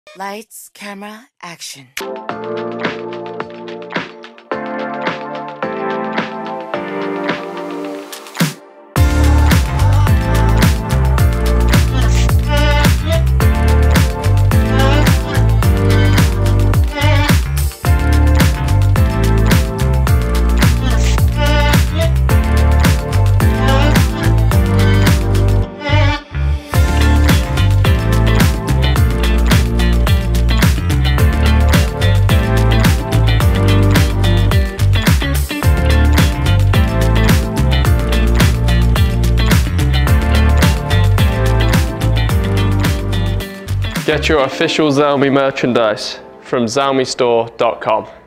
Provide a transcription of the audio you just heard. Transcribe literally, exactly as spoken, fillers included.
Lights, camera, action. Get your official Zalmi merchandise from zalmi store dot com.